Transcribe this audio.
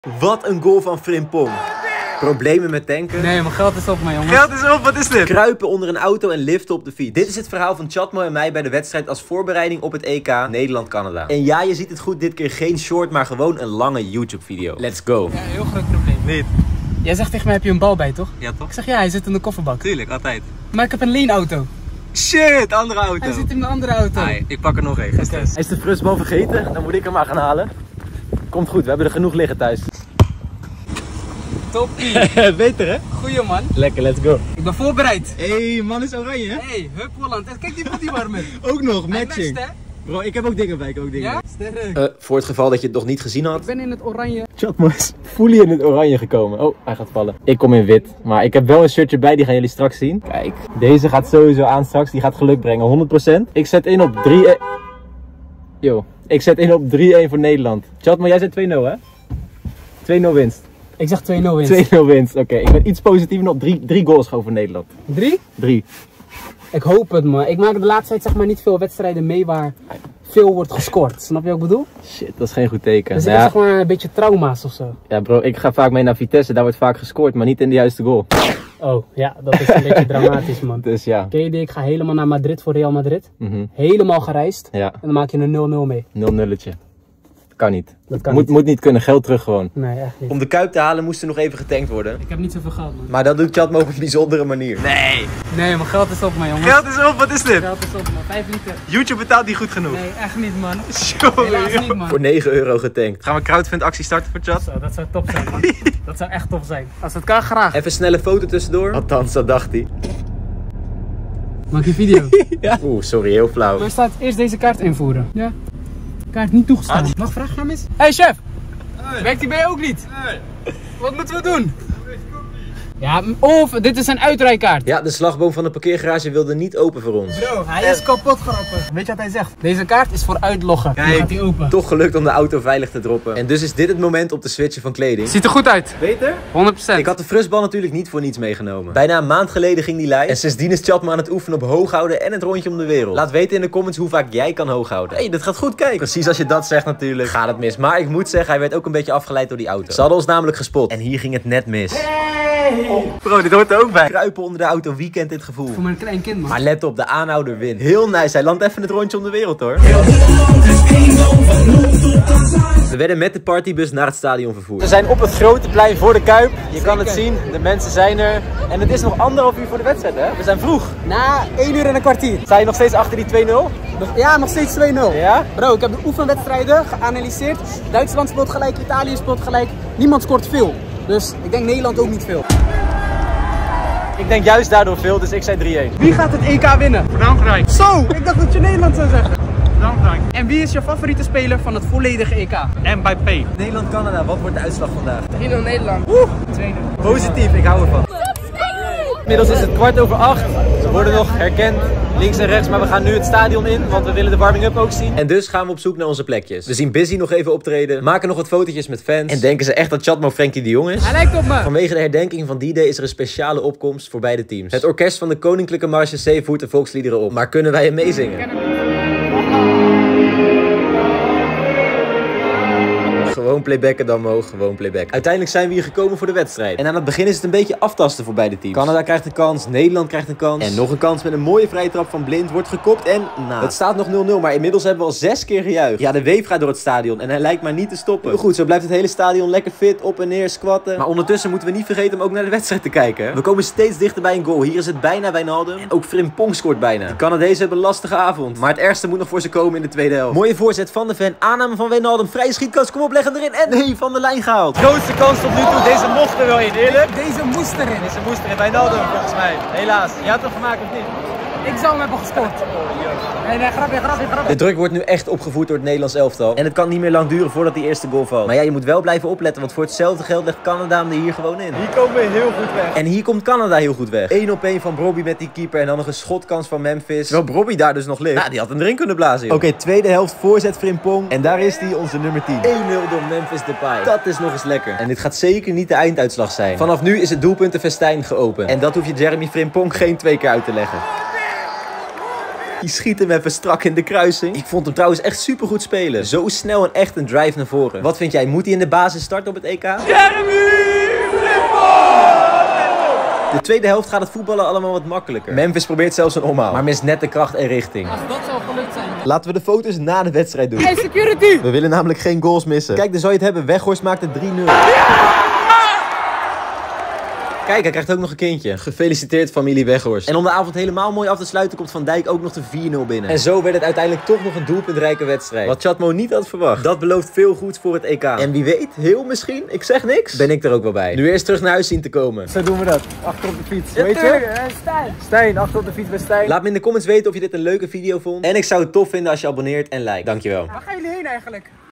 Wat een goal van Frimpong. Problemen met tanken? Nee, mijn geld is op, man, jongens. Geld is op, wat is dit? Kruipen onder een auto en liften op de fiets. Dit is het verhaal van Chatmo en mij bij de wedstrijd als voorbereiding op het EK Nederland-Canada. En ja, je ziet het goed, dit keer geen short, maar gewoon een lange YouTube-video. Let's go. Ja, heel groot probleem. Niet. Jij zegt tegen mij, heb je een bal bij, toch? Ja, toch? Ik zeg, ja, hij zit in de kofferbak. Tuurlijk, altijd. Maar ik heb een leenauto. Shit, andere auto. Hij zit in een andere auto. Ai, ik pak er nog één. Okay. Is de frustbal vergeten? Dan moet ik hem maar gaan halen. Komt goed, we hebben er genoeg liggen thuis. Toppie. Beter, hè? Goeie, man. Lekker, let's go. Ik ben voorbereid. Hey, man is oranje, hè? Hey, Hup Holland. Kijk die bodywarmer. Ook nog, Hij matching. matcht, hè? Bro, ik heb ook dingen bij, Ja? Sterk. Voor het geval dat je het nog niet gezien had. Ik ben in het oranje. Chatmo is fully in het oranje gekomen. Oh, hij gaat vallen. Ik kom in wit. Maar ik heb wel een shirtje bij, die gaan jullie straks zien. Kijk, deze gaat sowieso aan straks. Die gaat geluk brengen, 100%. Ik zet in op 3-1. Yo, ik zet in op 3-1 voor Nederland. Chatmo, jij zet 2-0, hè? 2-0 winst. Ik zeg 2-0 winst. 2-0 winst, oké. Ik ben iets positiever op 3 goals gewoon voor Nederland. 3? 3. Ik hoop het, man. Ik maak de laatste tijd zeg maar niet veel wedstrijden mee waar veel wordt gescoord. Snap je wat ik bedoel? Shit, dat is geen goed teken. Dus ik heb zeg maar een beetje trauma's of zo. Ja bro, ik ga vaak mee naar Vitesse, daar wordt vaak gescoord, maar niet in de juiste goal. Oh, ja, dat is een beetje dramatisch, man. Dus ja. Ken je die? Ik ga helemaal naar Madrid voor Real Madrid. Helemaal gereisd. Ja. En dan maak je een 0-0 mee. 0-0'tje. Kan niet. Dat kan niet. Moet niet kunnen, geld terug gewoon. Nee, echt niet. Om de Kuip te halen moest er nog even getankt worden. Ik heb niet zoveel geld, man. Maar dat doet Chatmo op een bijzondere manier. Nee. Nee, mijn geld is op, man, jongen. Geld is op, wat is dit? Geld is op, man. 5 liter. YouTube betaalt niet goed genoeg. Nee, echt niet, man. Sorry. Helaas niet, man. Voor 9 euro getankt. Gaan we crowdfund actie starten voor Chat? Zo, dat zou top zijn, man. Dat zou echt top zijn. Als het kan, graag. Even een snelle foto tussendoor. Althans, dat dacht hij. Maak je video. Ja. Oeh, sorry, heel flauw. Maar staat eerst deze kaart invoeren. Ja. Kaart niet toegestaan. Mag ik vragen, mis? Hey chef! Hey. Werkt die bij je ook niet? Nee. Wat moeten we doen? Ja, of dit is een uitrijkaart. Ja, de slagboom van de parkeergarage wilde niet open voor ons. Bro, hij is kapot grappig. Weet je wat hij zegt? Deze kaart is voor uitloggen. Kijk, dan gaat hij open. Toch gelukt om de auto veilig te droppen. En dus is dit het moment om te switchen van kleding. Ziet er goed uit. Beter? 100%. Ik had de frustbal natuurlijk niet voor niets meegenomen. Bijna een maand geleden ging die live. En sindsdien is Chatmo aan het oefenen op hooghouden en het rondje om de wereld. Laat weten in de comments hoe vaak jij kan hooghouden. Hey, dat gaat goed, kijk. Precies als je dat zegt natuurlijk, gaat het mis. Maar ik moet zeggen, hij werd ook een beetje afgeleid door die auto. Ze hadden ons namelijk gespot. En hier ging het net mis. Oh, bro, dit hoort er ook bij. Kruipen onder de auto, wie kent dit gevoel? Voor mijn klein kind, man. Maar let op, de aanhouder wint. Heel nice, hij landt even het rondje om de wereld, hoor. We werden met de partybus naar het stadion vervoerd. We zijn op het grote plein voor de Kuip. Je kan het zien, de mensen zijn er. En het is nog 1,5 uur voor de wedstrijd, hè? We zijn vroeg. Na 1 uur en een kwartier. Sta je nog steeds achter die 2-0? Ja, nog steeds 2-0. Ja? Bro, ik heb de oefenwedstrijden geanalyseerd. Duitsland speelt gelijk, Italië speelt gelijk. Niemand scoort veel. Dus ik denk Nederland ook niet veel. Ik denk juist daardoor veel, dus ik zei 3-1. Wie gaat het EK winnen? Frankrijk. Zo, ik dacht dat je Nederland zou zeggen. Frankrijk. En wie is je favoriete speler van het volledige EK? Mbappé. Nederland-Canada, wat wordt de uitslag vandaag? 3-0 Nederland. 2-0. Positief, ik hou ervan. Inmiddels is het 7:15. Ze worden nog herkend links en rechts, maar we gaan nu het stadion in, want we willen de warming-up ook zien. En dus gaan we op zoek naar onze plekjes. We zien Busy nog even optreden, maken nog wat fotootjes met fans. En denken ze echt dat Chatmo Frenkie de Jong is? Hij lijkt op me. Vanwege de herdenking van D-Day is er een speciale opkomst voor beide teams. Het orkest van de Koninklijke Marche C voert de volksliederen op. Maar kunnen wij hem meezingen? Gewoon playbacken dan mogen, gewoon playbacken. Uiteindelijk zijn we hier gekomen voor de wedstrijd. En aan het begin is het een beetje aftasten voor beide teams. Canada krijgt een kans, Nederland krijgt een kans. En nog een kans met een mooie vrije trap van Blind wordt gekopt en nou. Het staat nog 0-0, maar inmiddels hebben we al 6 keer gejuicht. Ja, de wave gaat door het stadion en hij lijkt maar niet te stoppen. Heel goed, zo blijft het hele stadion lekker fit, op en neer, squatten. Maar ondertussen moeten we niet vergeten om ook naar de wedstrijd te kijken. We komen steeds dichter bij een goal. Hier is het bijna Wijnaldum. En ook Frimpong scoort bijna. De Canadezen hebben een lastige avond. Maar het ergste moet nog voor ze komen in de tweede helft. Mooie voorzet van de Ven, aanname van Wijnaldum, vrije schietkans, kom op, leg hem erin. En nee, van de lijn gehaald. Grootste kans tot nu toe, deze mocht er wel in, eerlijk. Deze moest erin. Deze moest er in, Wijnaldum volgens mij. Helaas, je had hem gemaakt of niet? Ik zou hem hebben gescoord. Nee, grapje. De druk wordt nu echt opgevoerd door het Nederlands elftal. En het kan niet meer lang duren voordat die eerste goal valt. Maar ja, je moet wel blijven opletten, want voor hetzelfde geld legt Canada hem er hier gewoon in. Hier komen we heel goed weg. En hier komt Canada heel goed weg. 1-op-1 van Brobby met die keeper en dan nog een schotkans van Memphis. Terwijl Brobby daar dus nog ligt. Nou, die had hem erin kunnen blazen. Oké, tweede helft, voorzet Frimpong. En daar is hij, onze nummer 10. 1-0 door Memphis Depay. Dat is nog eens lekker. En dit gaat zeker niet de einduitslag zijn. Vanaf nu is het doelpuntenfestijn geopend. En dat hoef je Jeremy Frimpong geen 2 keer uit te leggen. Die schiet hem even strak in de kruising. Ik vond hem trouwens echt super goed spelen. Zo snel en echt een drive naar voren. Wat vind jij? Moet hij in de basis starten op het EK? De tweede helft gaat het voetballen allemaal wat makkelijker. Memphis probeert zelfs een omhaal, maar mist net de kracht en richting. Als dat zou gelukt zijn. Laten we de foto's na de wedstrijd doen. Hey, security! We willen namelijk geen goals missen. Kijk, daar zou je het hebben. Weghorst maakt het 3-0. Kijk, hij krijgt ook nog een kindje. Gefeliciteerd familie Weghorst. En om de avond helemaal mooi af te sluiten komt Van Dijk ook nog de 4-0 binnen. En zo werd het uiteindelijk toch nog een doelpuntrijke wedstrijd. Wat Chatmo niet had verwacht. Dat belooft veel goeds voor het EK. En wie weet, heel misschien, ik zeg niks, ben ik er ook wel bij. Nu eerst terug naar huis zien te komen. Zo doen we dat. Achter op de fiets. Ja, Weet je? tuurlijk, Stijn. Stijn, achter op de fiets bij Stijn. Laat me in de comments weten of je dit een leuke video vond. En ik zou het tof vinden als je abonneert en like. Dankjewel. Waar gaan jullie heen eigenlijk?